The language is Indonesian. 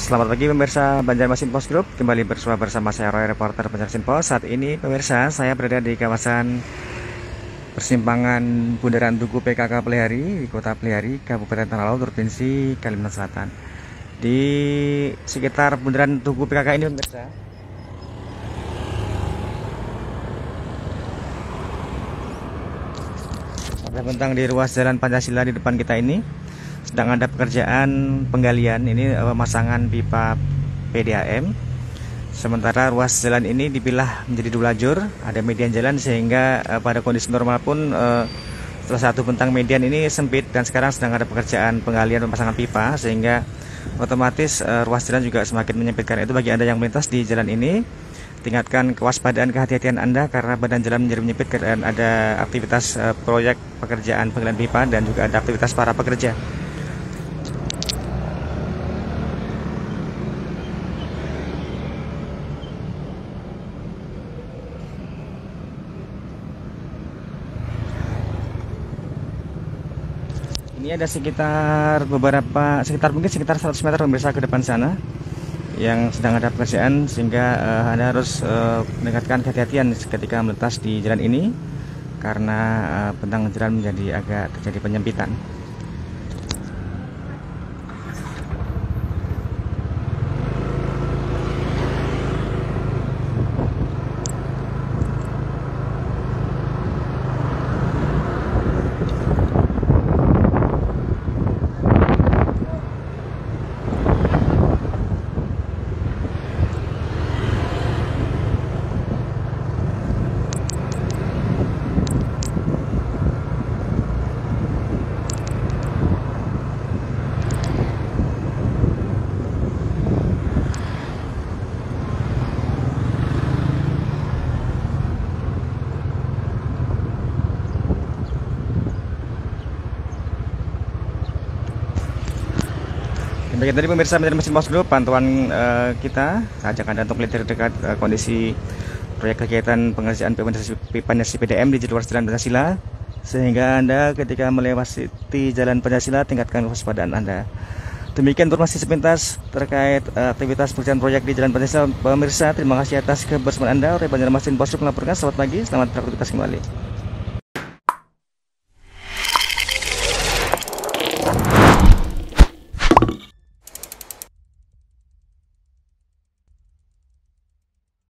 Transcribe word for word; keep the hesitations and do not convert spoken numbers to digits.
Selamat pagi pemirsa Banjarmasin Post Group. Kembali bersua bersama saya Roy, reporter Banjarmasin Post. Saat ini pemirsa saya berada di kawasan persimpangan Bundaran Tugu P K K Pelihari di Kota Pelihari, Kabupaten Tanah Laut, Provinsi Kalimantan Selatan. Di sekitar Bundaran Tugu P K K ini pemirsa, ada bentang di ruas Jalan Pancasila di depan kita ini sedang ada pekerjaan penggalian ini pemasangan pipa P D A M. Sementara ruas jalan ini dipilah menjadi dua lajur, ada median jalan sehingga uh, pada kondisi normal pun uh, salah satu bentang median ini sempit dan sekarang sedang ada pekerjaan penggalian pemasangan pipa sehingga otomatis uh, ruas jalan juga semakin menyempit. Karena itu bagi Anda yang melintas di jalan ini, tingkatkan kewaspadaan kehati-hatian Anda karena badan jalan menjadi menyempit dan ada aktivitas uh, proyek pekerjaan penggalian pipa dan juga ada aktivitas para pekerja. Ini ada sekitar beberapa, sekitar mungkin sekitar seratus meter pemirsa ke depan sana yang sedang ada pekerjaan sehingga uh, Anda harus uh, meningkatkan kehati-hatian ketika melintas di jalan ini karena uh, bentang jalan menjadi agak terjadi penyempitan. Baik, tadi pemirsa Banjarmasin Post Group, pantauan uh, kita ajak Anda untuk melihat dekat uh, kondisi proyek kegiatan pengerjaan pipa P D A M di jalur Jalan Pancasila, sehingga Anda ketika melewati Jalan Pancasila tingkatkan kewaspadaan Anda. Demikian informasi sepintas terkait uh, aktivitas pekerjaan proyek di Jalan Pancasila. Pemirsa, terima kasih atas kebersamaan Anda. Banjarmasin Post Group melaporkan. Selamat pagi, selamat beraktivitas kembali.